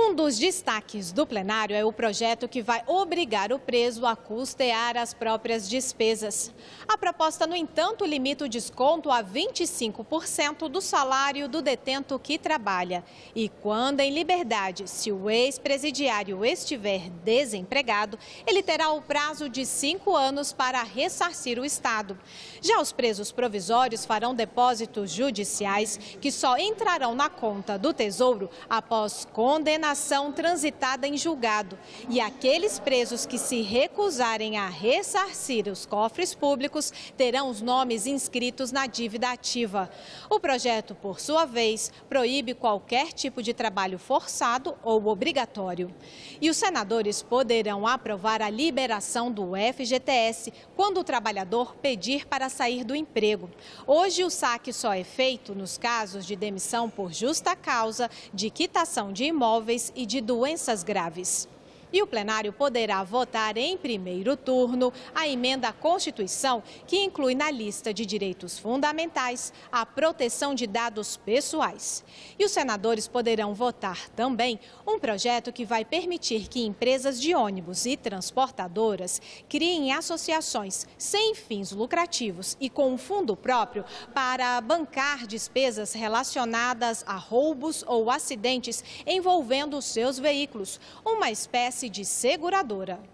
Um dos destaques do plenário é o projeto que vai obrigar o preso a custear as próprias despesas. A proposta, no entanto, limita o desconto a 25% do salário do detento que trabalha. E quando em liberdade, se o ex-presidiário estiver desempregado, ele terá o prazo de 5 anos para ressarcir o Estado. Já os presos provisórios farão depósitos judiciais que só entrarão na conta do Tesouro após condenação transitada em julgado. E aqueles presos que se recusarem a ressarcir os cofres públicos terão os nomes inscritos na dívida ativa. O projeto, por sua vez, proíbe qualquer tipo de trabalho forçado ou obrigatório. E os senadores poderão aprovar a liberação do FGTS quando o trabalhador pedir para sair do emprego. Hoje, o saque só é feito nos casos de demissão por justa causa, de quitação de imóveis e de doenças graves. E o plenário poderá votar em primeiro turno a emenda à Constituição, que inclui na lista de direitos fundamentais a proteção de dados pessoais. E os senadores poderão votar também um projeto que vai permitir que empresas de ônibus e transportadoras criem associações sem fins lucrativos e com um fundo próprio para bancar despesas relacionadas a roubos ou acidentes envolvendo os seus veículos, uma espécie de seguradora.